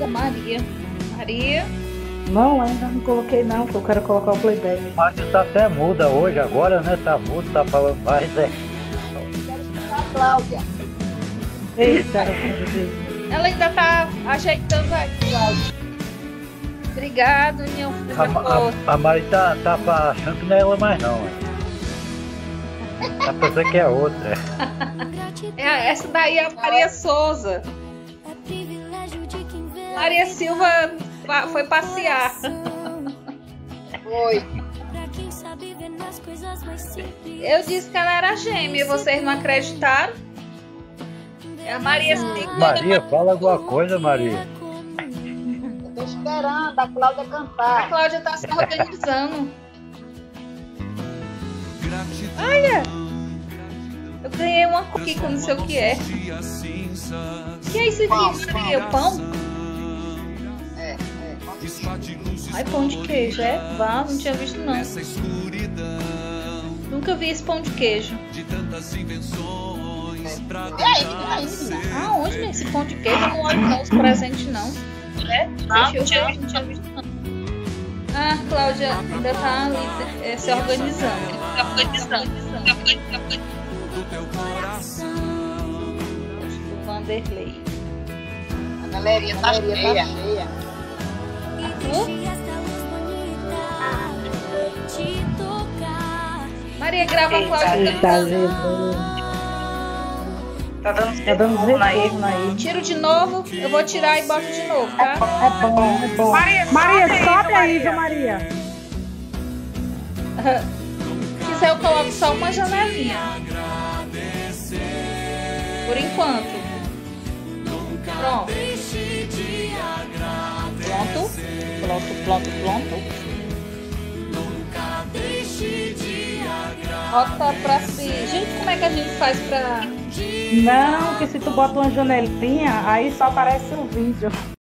Maria. Maria. Não, ainda não coloquei não, porque eu quero colocar o playback. Márcio tá até muda hoje, agora, né? Tá mudo, tá falando mais, né? A Cláudia. Eita, Ela ainda tá ajeitando aqui, Cláudia. Obrigado, minha filha. A Mari tá achando que não é ela mais não. Tá pensando que é outra. Essa daí é a Maria Souza. Maria Silva foi passear. Foi. Eu disse que ela era gêmea, vocês não acreditaram? É a Maria Silva. Maria, fala alguma coisa, Maria. Eu tô esperando a Cláudia A cantar. Cláudia tá se organizando. Olha! Eu ganhei uma aqui que eu não sei o que é. Que é isso aqui, Maria? Pão? É. Ai, pão de queijo, é? Vá, não tinha visto não. Nunca vi esse pão de queijo. E aí, menina? Aonde né? Esse pão de queijo? Eu não olho não os presentes não. É? Não tinha visto não. Ah, Cláudia ainda tá ali se organizando. Do Vanderlei. A galerinha tá cheia. Maria, grava a Cláudia eita, cantando. Jesus. Tá dando Tá dando retorno aí. retorno aí. Tiro de novo, eu vou tirar e boto de novo, tá? É bom, é bom. Maria, Sobe aí, viu, Maria? Se quiser eu coloco só uma janelinha. Por enquanto. Pronto. Pronto. Bota pra si. Gente, como é que a gente faz pra... Não, que se tu bota uma janelinha, aí só aparece o vídeo.